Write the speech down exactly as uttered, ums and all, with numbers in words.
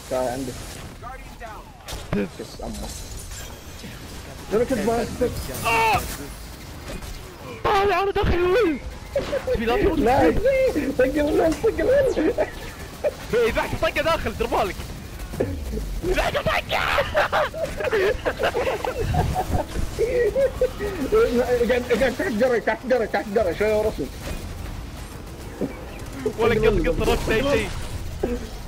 تعال عندك. بس امه انا كنت بهستك. اه طالع انا داخل الول. تبي لا تموت. لا طق الول طق الول. ذاك طقه داخل دير بالك. ذاك طقه. قاعد قاعد تحت جري تحت جري تحت جري شوي ورسل. ولا قص قص رفت اي شيء.